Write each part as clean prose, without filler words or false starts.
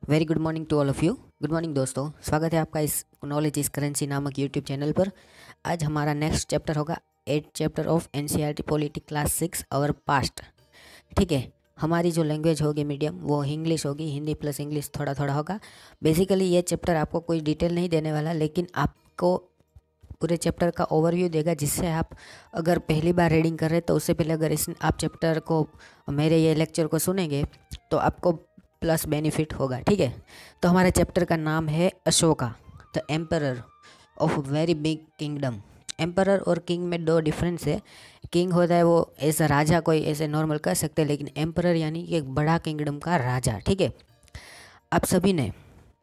Very good morning to all of you. Good morning दोस्तों, स्वागत है आपका इस नॉलेज इस करेंसी नामक यूट्यूब चैनल पर। आज हमारा नेक्स्ट चैप्टर होगा 8th chapter of NCERT politics class 6 our past. ठीक है, हमारी जो लैंग्वेज होगी मीडियम वो इंग्लिश होगी, हिंदी प्लस इंग्लिश थोड़ा थोड़ा होगा। बेसिकली ये चैप्टर आपको कोई डिटेल नहीं देने वाला, लेकिन आपको पूरे चैप्टर का ओवरव्यू देगा, जिससे आप अगर पहली बार रीडिंग कर रहे हैं तो उससे पहले अगर इस आप चैप्टर को मेरे ये लेक्चर को सुनेंगे तो आपको प्लस बेनिफिट होगा। ठीक है, तो हमारे चैप्टर का नाम है Ashoka the emperor of very big kingdom. Emperor और किंग में दो डिफरेंस है। किंग होता है वो ऐसा राजा, कोई ऐसे नॉर्मल कह सकते हैं, लेकिन एम्परर यानी कि एक बड़ा किंगडम का राजा। ठीक है, आप सभी ने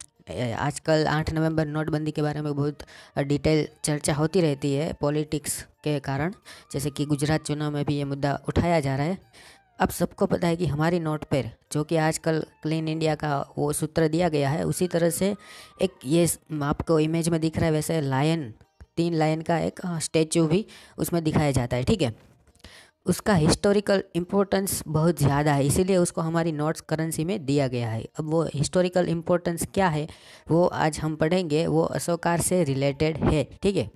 आजकल 8 नवंबर नोटबंदी के बारे में बहुत डिटेल चर्चा होती रहती है पॉलिटिक्स के कारण, जैसे कि गुजरात चुनाव में भी ये मुद्दा उठाया जा रहा है। अब सबको पता है कि हमारी नोट पर जो कि आजकल क्लीन इंडिया का वो सूत्र दिया गया है, उसी तरह से एक ये आपको इमेज में दिख रहा है वैसे लायन, 3 लायन का एक स्टैचू भी उसमें दिखाया जाता है। ठीक है, उसका हिस्टोरिकल इम्पोर्टेंस बहुत ज़्यादा है, इसीलिए उसको हमारी नोट्स करेंसी में दिया गया है। अब वो हिस्टोरिकल इम्पोर्टेंस क्या है वो आज हम पढ़ेंगे, वो अशोकार से रिलेटेड है। ठीक है,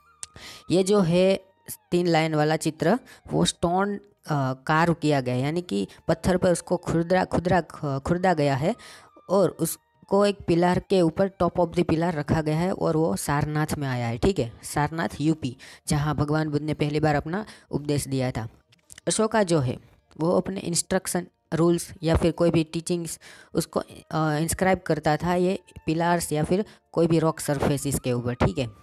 ये जो है 3 लाइन वाला चित्र वो स्टोन कार्व किया गया है, यानी कि पत्थर पर उसको खुर्दा गया है और उसको एक पिलर के ऊपर टॉप ऑफ द पिलर रखा गया है और वो सारनाथ में आया है। ठीक है, सारनाथ यूपी, जहाँ भगवान बुद्ध ने पहली बार अपना उपदेश दिया था। अशोका जो है वो अपने इंस्ट्रक्शन रूल्स या फिर कोई भी टीचिंग्स उसको इंस्क्राइब करता था ये पिलर्स या फिर कोई भी रॉक सरफेसिस के ऊपर। ठीक है,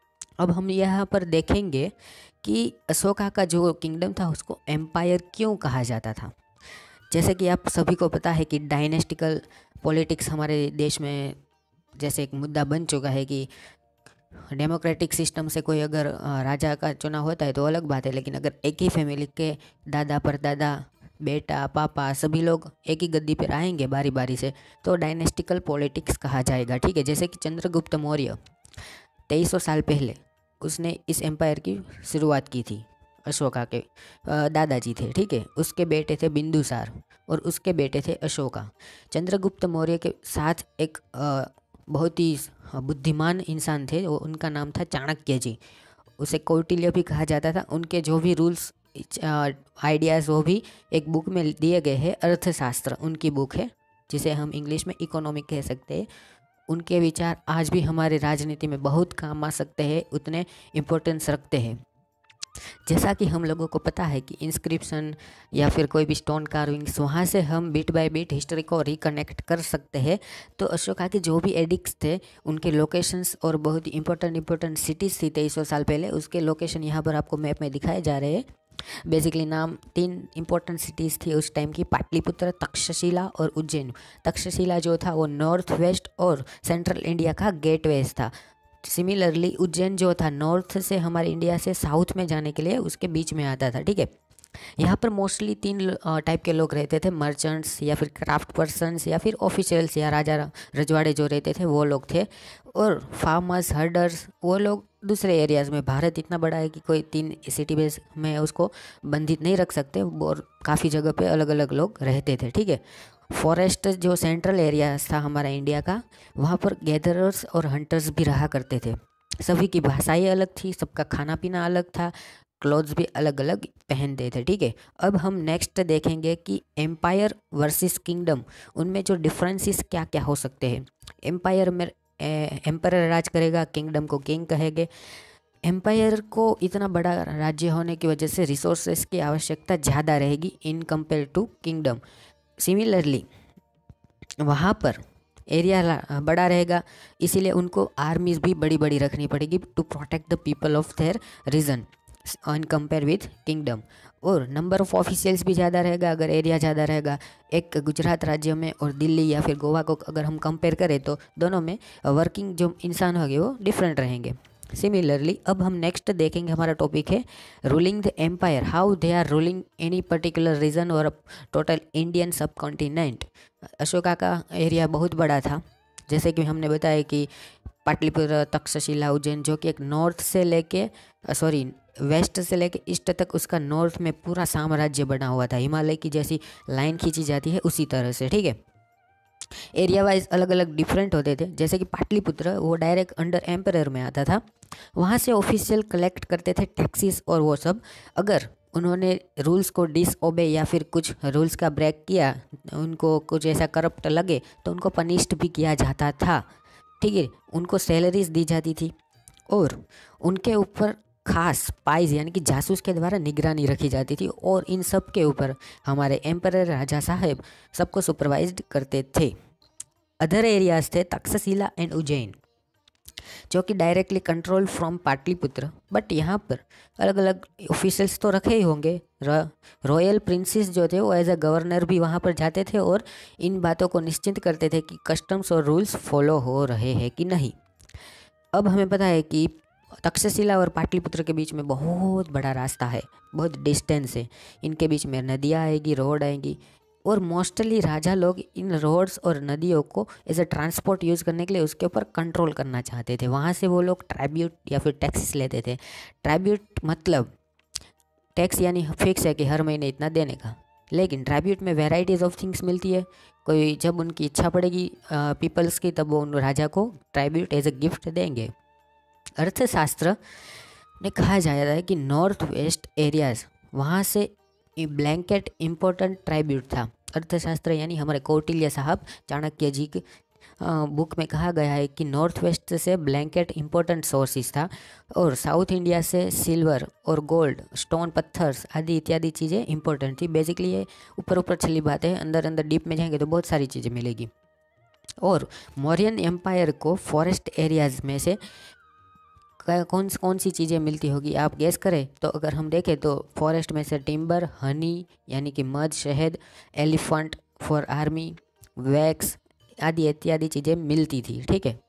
अब हम यहाँ पर देखेंगे कि अशोका का जो किंगडम था उसको एम्पायर क्यों कहा जाता था। जैसे कि आप सभी को पता है कि डायनेस्टिकल पॉलिटिक्स हमारे देश में जैसे एक मुद्दा बन चुका है कि डेमोक्रेटिक सिस्टम से कोई अगर राजा का चुनाव होता है तो अलग बात है, लेकिन अगर एक ही फैमिली के दादा परदादा बेटा पापा सभी लोग एक ही गद्दी पर आएंगे बारी बारी से तो डायनेस्टिकल पॉलिटिक्स कहा जाएगा। ठीक है, जैसे कि चंद्रगुप्त मौर्य 2300 साल पहले उसने इस एम्पायर की शुरुआत की थी। अशोका के दादाजी थे। ठीक है, उसके बेटे थे बिंदुसार और उसके बेटे थे अशोका। चंद्रगुप्त मौर्य के साथ एक बहुत ही बुद्धिमान इंसान थे, वो उनका नाम था चाणक्य जी। उसे कौटिल्य भी कहा जाता था। उनके जो भी रूल्स आइडियाज़ वो भी एक बुक में दिए गए हैं, अर्थशास्त्र उनकी बुक है, जिसे हम इंग्लिश में इकोनॉमिक कह सकते हैं। उनके विचार आज भी हमारे राजनीति में बहुत काम आ सकते हैं, उतने इम्पोर्टेंस रखते हैं। जैसा कि हम लोगों को पता है कि इंस्क्रिप्शन या फिर कोई भी स्टोन कार्विंग्स, वहाँ से हम बिट बाय बिट हिस्ट्री को रिकनेक्ट कर सकते हैं। तो अशोका के जो भी एडिक्ट्स थे उनके लोकेशंस और बहुत ही इंपॉर्टेंट सिटीज़ थी 2300 साल पहले, उसके लोकेशन यहाँ पर आपको मैप में दिखाए जा रहे हैं। बेसिकली नाम 3 इंपॉर्टेंट सिटीज़ थी उस टाइम की, पाटलिपुत्र, तक्षशिला और उज्जैन। तक्षशिला जो था वो नॉर्थ वेस्ट और सेंट्रल इंडिया का गेटवेज था। सिमिलरली उज्जैन जो था नॉर्थ से हमारे इंडिया से साउथ में जाने के लिए उसके बीच में आता था। ठीक है, यहाँ पर मोस्टली 3 टाइप के लोग रहते थे, मर्चेंट्स या फिर क्राफ्ट पर्सन्स या फिर ऑफिशियल्स या राजा रजवाड़े जो रहते थे वो लोग थे, और फार्मर्स हर्डर्स वो लोग दूसरे एरियाज़ में। भारत इतना बड़ा है कि कोई 3 सिटी बेस में उसको बंधित नहीं रख सकते और काफ़ी जगह पे अलग अलग लोग रहते थे। ठीक है, फॉरेस्ट जो सेंट्रल एरिया था हमारा इंडिया का, वहाँ पर गैदरर्स और हंटर्स भी रहा करते थे। सभी की भाषाएं अलग थी, सबका खाना पीना अलग था, क्लोथ्स भी अलग अलग पहनते थे। ठीक है, अब हम नेक्स्ट देखेंगे कि एम्पायर वर्सेस किंगडम, उनमें जो डिफरेंसेस क्या क्या हो सकते हैं। एम्पायर में एम्पायर राज करेगा, किंगडम को किंग कहेंगे। एम्पायर को इतना बड़ा राज्य होने की वजह से रिसोर्सेस की आवश्यकता ज़्यादा रहेगी in compare to kingdom. Similarly वहाँ पर एरिया बड़ा रहेगा, इसीलिए उनको आर्मीज़ भी बड़ी बड़ी रखनी पड़ेगी to protect the people of their region on compare with kingdom. और नंबर ऑफ ऑफिशियल्स भी ज़्यादा रहेगा अगर एरिया ज़्यादा रहेगा। एक गुजरात राज्य में और दिल्ली या फिर गोवा को अगर हम कंपेयर करें तो दोनों में वर्किंग जो इंसान होंगे वो डिफरेंट रहेंगे। सिमिलरली अब हम नेक्स्ट देखेंगे, हमारा टॉपिक है ruling the empire, how they are ruling any particular region और total Indian subcontinent. Ashoka का एरिया बहुत बड़ा था, जैसे कि हमने बताया कि पाटलिपुत्र, तक्षशिला, उज्जैन, जो कि एक नॉर्थ से लेके वेस्ट से लेके ईस्ट तक उसका नॉर्थ में पूरा साम्राज्य बना हुआ था, हिमालय की जैसी लाइन खींची जाती है उसी तरह से। ठीक है, एरिया वाइज अलग अलग डिफरेंट होते थे। जैसे कि पाटलिपुत्र वो डायरेक्ट अंडर एम्परर में आता था, वहाँ से ऑफिशियल कलेक्ट करते थे टैक्सेस और वो सब। अगर उन्होंने रूल्स को डिसओबे या फिर कुछ रूल्स का ब्रेक किया, उनको कुछ ऐसा करप्ट लगे तो उनको पनिश्ड भी किया जाता था, ठीक है। उनको सैलरीज दी जाती थी और उनके ऊपर खास पाइज यानी कि जासूस के द्वारा निगरानी रखी जाती थी, और इन सब के ऊपर हमारे एम्परर राजा साहब सबको सुपरवाइज्ड करते थे। अदर एरियाज थे तक्षशिला एंड उज्जैन, जो कि directly control from Pataliputra. But यहाँ पर अलग अलग ऑफिशियल्स तो रखे ही होंगे। रॉयल प्रिंसेस जो थे वो एज अ गवर्नर भी वहाँ पर जाते थे और इन बातों को निश्चिंत करते थे कि कस्टम्स और रूल्स फॉलो हो रहे हैं कि नहीं। अब हमें पता है कि तक्षशिला और पाटलिपुत्र के बीच में बहुत बड़ा रास्ता है, बहुत डिस्टेंस है। इनके बीच में नदियाँ आएगी, रोड आएगी, और मोस्टली राजा लोग इन रोड्स और नदियों को एज अ ट्रांसपोर्ट यूज़ करने के लिए उसके ऊपर कंट्रोल करना चाहते थे। वहाँ से वो लोग ट्राइब्यूट या फिर टैक्सेस लेते थे। ट्राइब्यूट मतलब टैक्स यानी फिक्स है कि हर महीने इतना देने का, लेकिन ट्राइब्यूट में वेराइटीज़ ऑफ थिंग्स मिलती है। कोई जब उनकी इच्छा पड़ेगी पीपल्स की, तब वो उन राजा को ट्राइब्यूट एज अ गिफ्ट देंगे। अर्थशास्त्र ने कहा जाता है कि नॉर्थ वेस्ट एरियाज वहाँ से ब्लैंकेट इम्पोर्टेंट ट्राइब्यूट था। अर्थशास्त्र यानी हमारे कौटिल्य साहब चाणक्य जी की बुक में कहा गया है कि नॉर्थ वेस्ट से ब्लैंकेट इम्पोर्टेंट सोर्सेस था, और साउथ इंडिया से सिल्वर और गोल्ड, स्टोन, पत्थर्स आदि इत्यादि चीज़ें इंपॉर्टेंट थी। बेसिकली ये ऊपर ऊपर चली बातें है, अंदर अंदर डीप में जाएंगे तो बहुत सारी चीज़ें मिलेगी। और मौर्यन एम्पायर को फॉरेस्ट एरियाज में से कौन सी चीज़ें मिलती होगी, आप गेस करें। तो अगर हम देखें तो फॉरेस्ट में से टिम्बर, हनी यानी कि मध, शहद, एलिफेंट फॉर आर्मी, वैक्स आदि इत्यादि चीज़ें मिलती थी, ठीक है।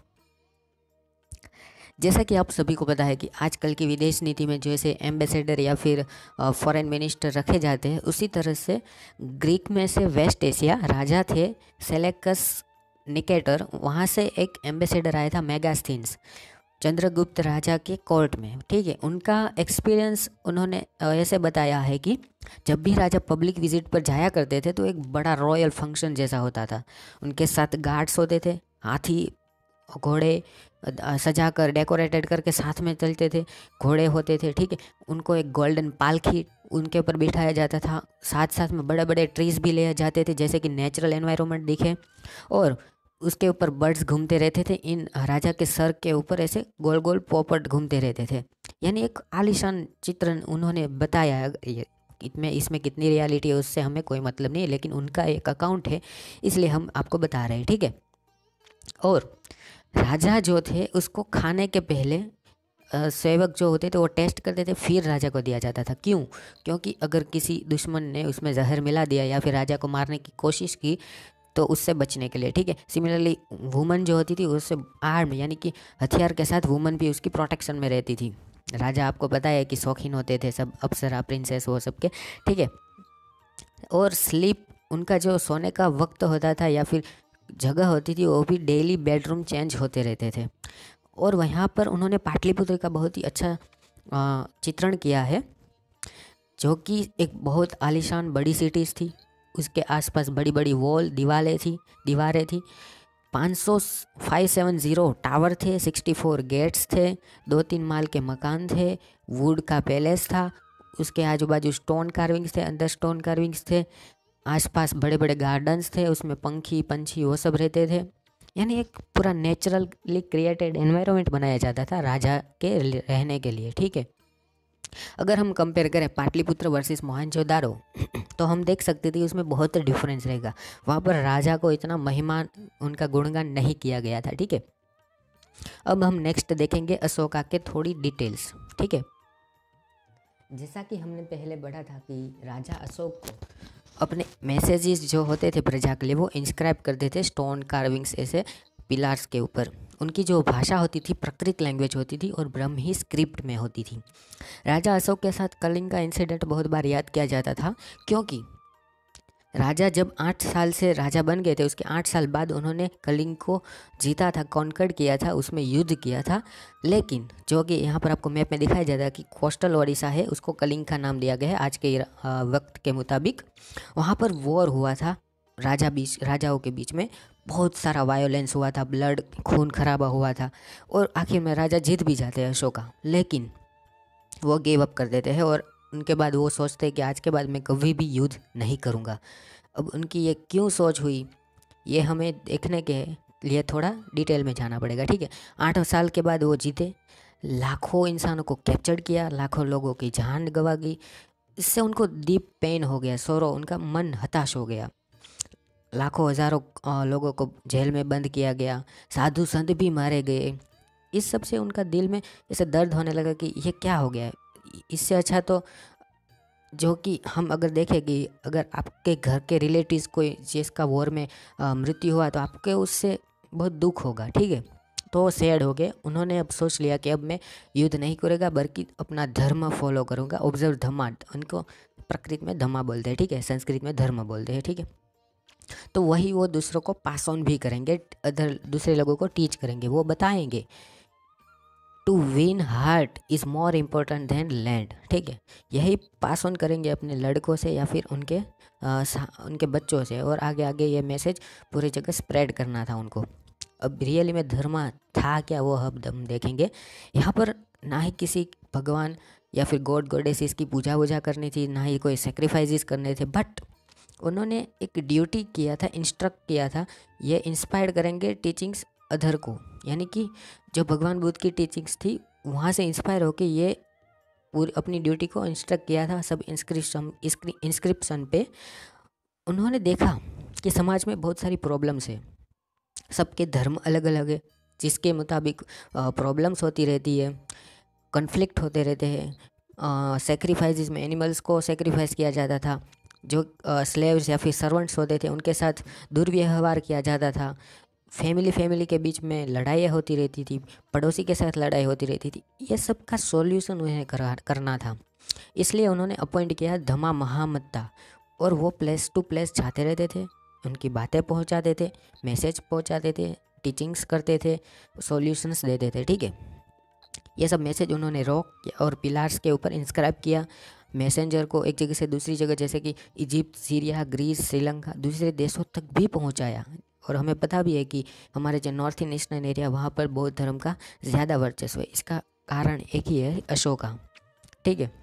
जैसा कि आप सभी को पता है कि आजकल की विदेश नीति में जैसे एम्बेसडर या फिर फॉरेन मिनिस्टर रखे जाते हैं, उसी तरह से ग्रीक में से वेस्ट एशिया राजा थे सेलेकस निकेटर, वहाँ से एक एम्बेसडर आया था मेगास्थीन्स, चंद्रगुप्त राजा के कोर्ट में, ठीक है। उनका एक्सपीरियंस उन्होंने ऐसे बताया है कि जब भी राजा पब्लिक विजिट पर जाया करते थे तो एक बड़ा रॉयल फंक्शन जैसा होता था। उनके साथ गार्ड्स होते थे, हाथी घोड़े सजा कर डेकोरेटेड करके साथ में चलते थे, घोड़े होते थे, ठीक है। उनको एक गोल्डन पालकी उनके ऊपर बिठाया जाता था, साथ साथ में बड़े बड़े ट्रीज भी ले जाते थे जैसे कि नेचुरल एनवायरनमेंट दिखे, और उसके ऊपर बर्ड्स घूमते रहते थे। इन राजा के सर के ऊपर ऐसे गोल गोल पोपट घूमते रहते थे। यानी एक आलीशान चित्रण उन्होंने बताया है। इसमें कितनी रियलिटी है उससे हमें कोई मतलब नहीं है, लेकिन उनका एक अकाउंट है इसलिए हम आपको बता रहे हैं, ठीक है। और राजा जो थे उसको खाने के पहले सेवक जो होते थे वो टेस्ट करते थे, फिर राजा को दिया जाता था। क्यों? क्योंकि अगर किसी दुश्मन ने उसमें जहर मिला दिया या फिर राजा को मारने की कोशिश की तो उससे बचने के लिए, ठीक है। सिमिलरली वुमन जो होती थी उससे आर्म यानी कि हथियार के साथ वुमन भी उसकी प्रोटेक्शन में रहती थी। राजा आपको पता है कि शौकीन होते थे सब, अप्सरा, प्रिंसेस, वो सब के, ठीक है। और स्लीप, उनका जो सोने का वक्त होता था या फिर जगह होती थी वो भी डेली बेडरूम चेंज होते रहते थे। और वहाँ पर उन्होंने पाटलिपुत्र का बहुत ही अच्छा चित्रण किया है, जो कि एक बहुत आलीशान बड़ी सिटीज़ थी। उसके आसपास बड़ी बड़ी वॉल दीवारें थी। 570 टावर थे, 64 गेट्स थे, 2-3 माल के मकान थे, वुड का पैलेस था, उसके आजू बाजू स्टोन कार्विंग्स थे, अंदर स्टोन कार्विंग्स थे, आसपास बड़े बड़े गार्डन्स थे, उसमें पंछी वो सब रहते थे। यानी एक पूरा नेचुरली क्रिएटेड एनवायरनमेंट बनाया जाता था राजा के रहने के लिए, ठीक है। अगर हम कंपेयर करें पाटलिपुत्र वर्सेस मोहनजोदारो तो हम देख सकते थे उसमें बहुत डिफरेंस रहेगा। वहाँ पर राजा को इतना महिमा उनका गुणगान नहीं किया गया था, ठीक है। अब हम नेक्स्ट देखेंगे अशोका के थोड़ी डिटेल्स, ठीक है। जैसा कि हमने पहले पढ़ा था कि राजा अशोक को अपने मैसेजेस जो होते थे प्रजा के लिए वो इंस्क्राइब करते थे स्टोन कार्विंग्स ऐसे पिलार्स के ऊपर। उनकी जो भाषा होती थी प्राकृत लैंग्वेज होती थी और ब्रह्मी स्क्रिप्ट में होती थी। राजा अशोक के साथ कलिंग का इंसिडेंट बहुत बार याद किया जाता था, क्योंकि राजा जब 8 साल से राजा बन गए थे उसके 8 साल बाद उन्होंने कलिंग को जीता था, कॉन्कर्ड किया था, उसमें युद्ध किया था। लेकिन जो कि यहाँ पर आपको मैप में दिखाया जाता है कि कोस्टल ओडिशा है उसको कलिंग का नाम दिया गया है आज के वक्त के मुताबिक। वहाँ पर वॉर हुआ था राजाओं के बीच में बहुत सारा वायोलेंस हुआ था, ब्लड खून खराबा हुआ था, और आखिर में राजा जीत भी जाते हैं अशोका, लेकिन वो गिव अप कर देते हैं और उनके बाद वो सोचते हैं कि आज के बाद मैं कभी भी युद्ध नहीं करूँगा। अब उनकी ये क्यों सोच हुई, ये हमें देखने के लिए थोड़ा डिटेल में जाना पड़ेगा, ठीक है। 8 साल के बाद वो जीते, लाखों इंसानों को कैप्चर किया, लाखों लोगों की जान गंवा गई। इससे उनको डीप पेन हो गया, सोरो, उनका मन हताश हो गया। लाखों हज़ारों लोगों को जेल में बंद किया गया, साधु संत भी मारे गए। इस सब से उनका दिल में ऐसे दर्द होने लगा कि ये क्या हो गया है। इससे अच्छा तो जो कि हम अगर देखें कि अगर आपके घर के रिलेटिव्स कोई जिसका वॉर में मृत्यु हुआ तो आपके उससे बहुत दुख होगा, ठीक है। तो वो सैड हो गए। उन्होंने अब सोच लिया कि अब मैं युद्ध नहीं करूँगा बल्कि अपना धर्म फॉलो करूँगा, ऑब्जर्व धम्मा, उनको प्रकृति में धम्मा बोलते हैं, ठीक है, संस्कृत में धर्म बोलते हैं, ठीक है। तो वही वो दूसरों को पास ऑन भी करेंगे, अदर दूसरे लोगों को टीच करेंगे, वो बताएंगे to win heart is more important than land, ठीक है। यही पास ऑन करेंगे अपने लड़कों से या फिर उनके बच्चों से, और आगे आगे ये मैसेज पूरी जगह स्प्रेड करना था उनको। अब रियली में धर्म था क्या, वो अब हम देखेंगे। यहाँ पर ना ही किसी भगवान या फिर गॉड गॉडेसेस की पूजा वूजा करनी थी, ना ही कोई सेक्रीफाइसेस करने थे, बट उन्होंने एक ड्यूटी किया था, इंस्ट्रक्ट किया था, ये इंस्पायर करेंगे टीचिंग्स अधर को, यानी कि जो भगवान बुद्ध की टीचिंग्स थी वहाँ से इंस्पायर होकर ये पूरी अपनी ड्यूटी को इंस्ट्रक्ट किया था। सब इंस्क्रिप्शन पे उन्होंने देखा कि समाज में बहुत सारी प्रॉब्लम्स है, सबके धर्म अलग अलग है, जिसके मुताबिक प्रॉब्लम्स होती रहती है, कॉन्फ्लिक्ट होते रहते हैं। सेक्रीफाइसेस में एनिमल्स को सेक्रीफाइस किया जाता था, जो स्लेव्स या फिर सर्वेंट्स होते थे उनके साथ दुर्व्यवहार किया जाता था, फैमिली के बीच में लड़ाइयाँ होती रहती थी, पड़ोसी के साथ लड़ाई होती रहती थी। ये सब का सॉल्यूशन उन्हें करना था, इसलिए उन्होंने अपॉइंट किया धमा महामत्ता, और वो प्लेस टू प्लेस जाते रहते थे, उनकी बातें पहुंचाते थे, मैसेज पहुंचाते थे, टीचिंग्स करते थे, सॉल्यूशंस देते थे, ठीक है। ये सब मैसेज उन्होंने रॉक और पिलार्स के ऊपर इंस्क्राइब किया, मैसेंजर को एक जगह से दूसरी जगह जैसे कि इजिप्ट, सीरिया, ग्रीस, श्रीलंका, दूसरे देशों तक भी पहुंचाया। और हमें पता भी है कि हमारे जो नॉर्थ इन ईस्टर्न एरिया वहाँ पर बौद्ध धर्म का ज़्यादा वर्चस्व है। इसका कारण एक ही है, अशोका, ठीक है।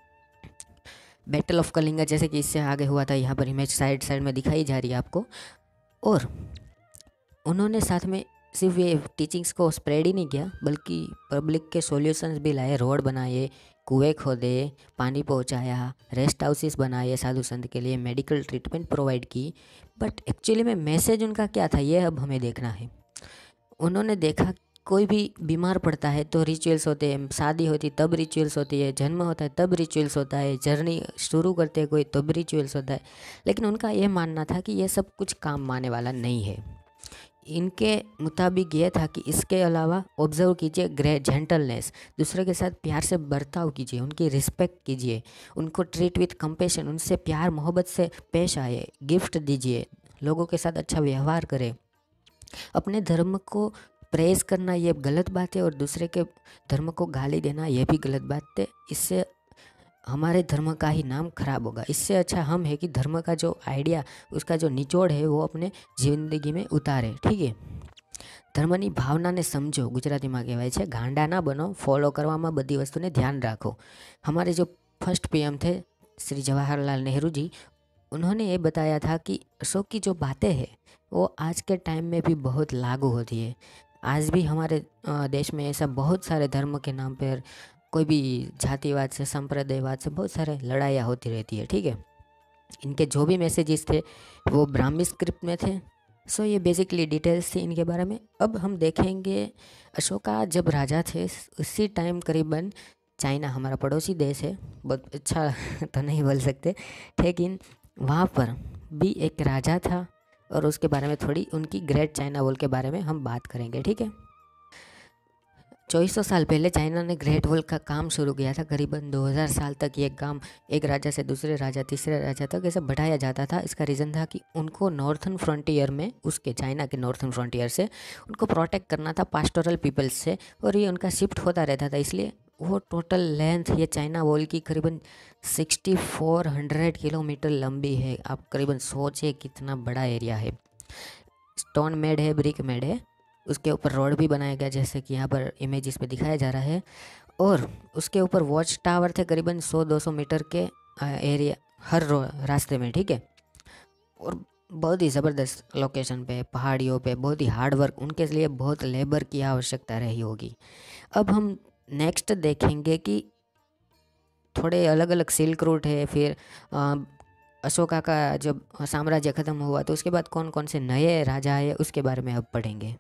बैटल ऑफ कलिंगा जैसे कि इससे आगे हुआ था, यहाँ पर इमेज साइड में दिखाई जा रही है आपको। और उन्होंने साथ में सिर्फ ये टीचिंग्स को स्प्रेड ही नहीं किया बल्कि पब्लिक के सॉल्यूशंस भी लाए, रोड बनाए, कुएं खोदे, पानी पहुंचाया, रेस्ट हाउसेस बनाए साधु संत के लिए, मेडिकल ट्रीटमेंट प्रोवाइड की। बट एक्चुअली में मैसेज उनका क्या था ये अब हमें देखना है। उन्होंने देखा कोई भी बीमार पड़ता है तो रिचुअल्स होते हैं, शादी होती तब रिचुअल्स होती है, जन्म होता है तब रिचुअल्स होता है, जर्नी शुरू करते हैं कोई तब रिचुअल्स होता है। लेकिन उनका ये मानना था कि ये सब कुछ काम आने वाला नहीं है। इनके मुताबिक ये था कि इसके अलावा ऑब्जर्व कीजिए ग्रेट जेंटलनेस, दूसरे के साथ प्यार से बर्ताव कीजिए, उनकी रिस्पेक्ट कीजिए, उनको ट्रीट विथ कंपेशन, उनसे प्यार मोहब्बत से पेश आए, गिफ्ट दीजिए, लोगों के साथ अच्छा व्यवहार करें। अपने धर्म को प्रेज करना ये गलत बात है और दूसरे के धर्म को गाली देना ये भी गलत बात है, इससे हमारे धर्म का ही नाम खराब होगा। इससे अच्छा हम है कि धर्म का जो आइडिया, उसका जो निचोड़ है वो अपने जिंदगी में उतारे, ठीक है। ધર્મની ભાવનાને સમજો, ગુજરાતીમાં કહેવાય છે ગાંડા ના બનો, ફોલો કરવામાં બધી વસ્તુને ध्यान रखो। हमारे जो फर्स्ट पीएम थे श्री जवाहरलाल नेहरू जी, उन्होंने ये बताया था कि अशोक की जो बातें हैं वो आज के टाइम में भी बहुत लागू होती है। आज भी हमारे देश में ऐसा बहुत सारे धर्म के नाम पर कोई भी जातिवाद से, संप्रदायवाद से बहुत सारे लड़ाइयाँ होती रहती है, ठीक है। इनके जो भी मैसेजेस थे वो ब्राह्मी स्क्रिप्ट में थे। सो ये बेसिकली डिटेल्स थी इनके बारे में। अब हम देखेंगे अशोका जब राजा थे उसी टाइम करीबन चाइना, हमारा पड़ोसी देश है, बहुत अच्छा तो नहीं बोल सकते, लेकिन वहाँ पर भी एक राजा था और उसके बारे में थोड़ी उनकी ग्रेट चाइना वॉल के बारे में हम बात करेंगे, ठीक है। 2400 साल पहले चाइना ने ग्रेट वॉल का काम शुरू किया था। करीबन 2000 साल तक ये काम एक राजा से दूसरे राजा, तीसरे राजा तक ऐसे बढ़ाया जाता था। इसका रीज़न था कि उनको नॉर्थन फ्रंटियर में, उसके चाइना के नॉर्थन फ्रंटियर से उनको प्रोटेक्ट करना था पास्टोरल पीपल्स से, और ये उनका शिफ्ट होता रहता था, इसलिए वो टोटल लेंथ ये चाइना वॉल की करीबन 6400 किलोमीटर लंबी है। आप करीबन सोचिए कितना बड़ा एरिया है। स्टोन मेड है, ब्रिक मेड है, उसके ऊपर रोड भी बनाया गया जैसे कि यहाँ पर इमेजेस में दिखाया जा रहा है। और उसके ऊपर वॉच टावर थे करीबन 100-200 मीटर के एरिया हर रास्ते में, ठीक है। और बहुत ही ज़बरदस्त लोकेशन पे, पहाड़ियों पे, बहुत ही हार्ड वर्क, उनके लिए बहुत लेबर की आवश्यकता रही होगी। अब हम नेक्स्ट देखेंगे कि थोड़े अलग अलग सिल्क रूट है, फिर अशोका का जब साम्राज्य ख़त्म हुआ तो उसके बाद कौन कौन से नए राजा आए उसके बारे में अब पढ़ेंगे।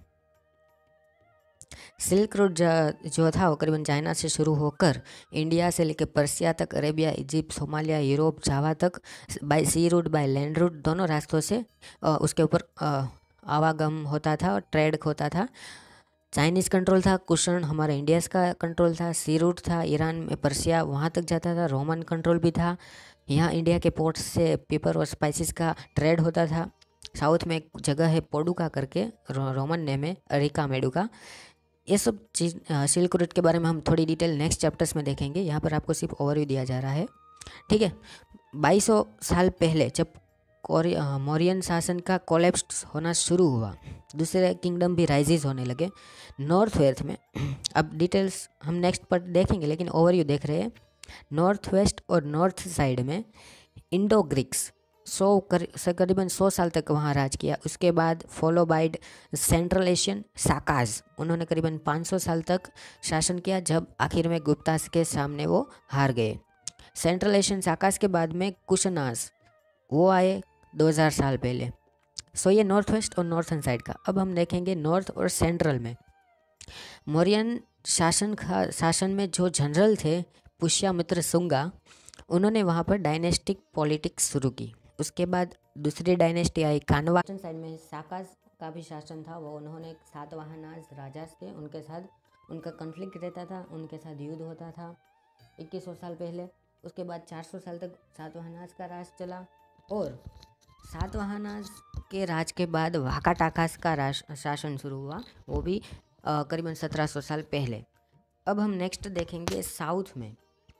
सिल्क रूट जो था वो करीबन चाइना से शुरू होकर इंडिया से लेकर पर्सिया तक, Arabia, Egypt, Somalia, Europe, Java तक by sea route by land route दोनों रास्तों से उसके ऊपर आवागम होता था और ट्रेड होता था। चाइनीज़ कंट्रोल था, कुशन हमारे इंडियाज़ का कंट्रोल था, सी रूट था, ईरान में पर्सिया वहाँ तक जाता था, रोमन कंट्रोल भी था। यहाँ इंडिया के पोर्ट से पेपर और स्पाइसेस का ट्रेड होता था। साउथ में एक जगह है पोडुका करके, रोमन नेम है, अरिका मेडुका। ये सब चीज़ सिल्क रूट के बारे में हम थोड़ी डिटेल नेक्स्ट चैप्टर्स में देखेंगे। यहाँ पर आपको सिर्फ ओवरव्यू दिया जा रहा है, ठीक है। 2200 साल पहले जब मौर्यन शासन का कोलैप्स होना शुरू हुआ, दूसरे किंगडम भी राइजेस होने लगे नॉर्थ वेस्ट में। अब डिटेल्स हम नेक्स्ट पर देखेंगे, लेकिन ओवरव्यू देख रहे हैं। नॉर्थ वेस्ट और नॉर्थ साइड में इंडो ग्रीक्स करीबन 100 साल तक वहाँ राज किया। उसके बाद follow by central Asian Sakas, उन्होंने करीबन 500 साल तक शासन किया, जब आखिर में गुप्तास के सामने वो हार गए। सेंट्रल एशियन साकाज के बाद में कुशनास वो आए 2000 साल पहले। सो ये नॉर्थ वेस्ट और नॉर्थन साइड का। अब हम देखेंगे नॉर्थ और सेंट्रल में मौर्यन शासन में जो जनरल थे पुष्यमित्र शुंगा, उन्होंने वहाँ पर डायनेस्टिक पॉलिटिक्स शुरू की। उसके बाद दूसरी डायनेस्टी आई कानवा। साइड में साकाज का भी शासन था, वो उन्होंने सातवाहनाज राजा थे, उनके साथ उनका कन्फ्लिक्ट रहता था, उनके साथ युद्ध होता था 2100 साल पहले। उसके बाद 400 साल तक सातवाहनाज का राज चला, और सातवाहनाज के राज के बाद वाकाटाकास का शासन शुरू हुआ, वो भी करीबन 1700 साल पहले। अब हम नेक्स्ट देखेंगे साउथ में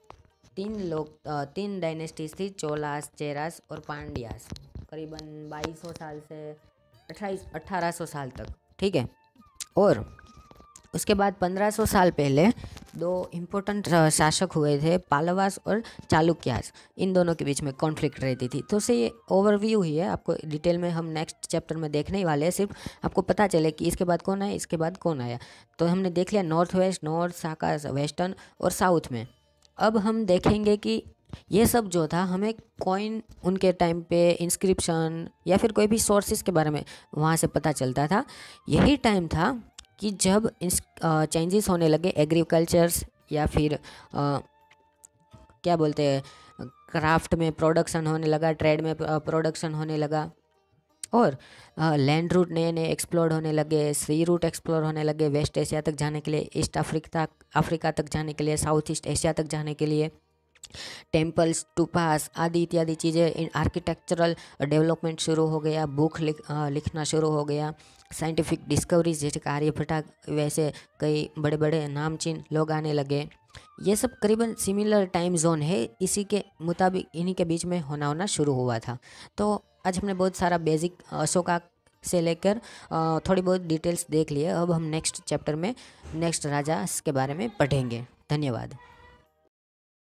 तीन डायनेस्टीज थी, चोलास, चेरास और पांड्यास, करीबन 2200 साल से 1800 साल तक, ठीक है। और उसके बाद 1500 साल पहले दो इम्पोर्टेंट शासक हुए थे, पालवास और चालुक्यास। इन दोनों के बीच में कॉन्फ्लिक्ट रहती थी। तो से ये ओवरव्यू ही है, आपको डिटेल में हम नेक्स्ट चैप्टर में देखने ही वाले हैं, सिर्फ आपको पता चले कि इसके बाद कौन आया, इसके बाद कौन आया। तो हमने देख लिया north west, north, Sakas, western और साउथ में। अब हम देखेंगे कि ये सब जो था हमें कॉइन उनके टाइम पे, इंस्क्रिप्शन या फिर कोई भी सोर्सेज के बारे में वहाँ से पता चलता था। यही टाइम था कि जब चेंजेस होने लगे एग्रीकल्चर्स या फिर क्या बोलते हैं, क्राफ्ट में प्रोडक्शन होने लगा, ट्रेड में प्रोडक्शन होने लगा, और लैंड रूट नए नए एक्सप्लोर होने लगे, सी रूट एक्सप्लोर होने लगे, वेस्ट एशिया तक जाने के लिए, ईस्ट अफ्रीका तक जाने के लिए, साउथ ईस्ट एशिया तक जाने के लिए, टेम्पल्स, टूपास आदि इत्यादि चीज़ें, आर्किटेक्चरल डेवलपमेंट शुरू हो गया, बुक लिखना शुरू हो गया, साइंटिफिक डिस्कवरीज जैसे आर्यभट्ट वैसे कई बड़े बड़े नामचीन लोग आने लगे। ये सब करीबन सिमिलर टाइम जोन है, इसी के मुताबिक इन्हीं के बीच में होना शुरू हुआ था। तो आज हमने बहुत सारा बेसिक अशोका से लेकर थोड़ी बहुत डिटेल्स देख लिए। अब हम नेक्स्ट चैप्टर में नेक्स्ट राजा के बारे में पढ़ेंगे। धन्यवाद।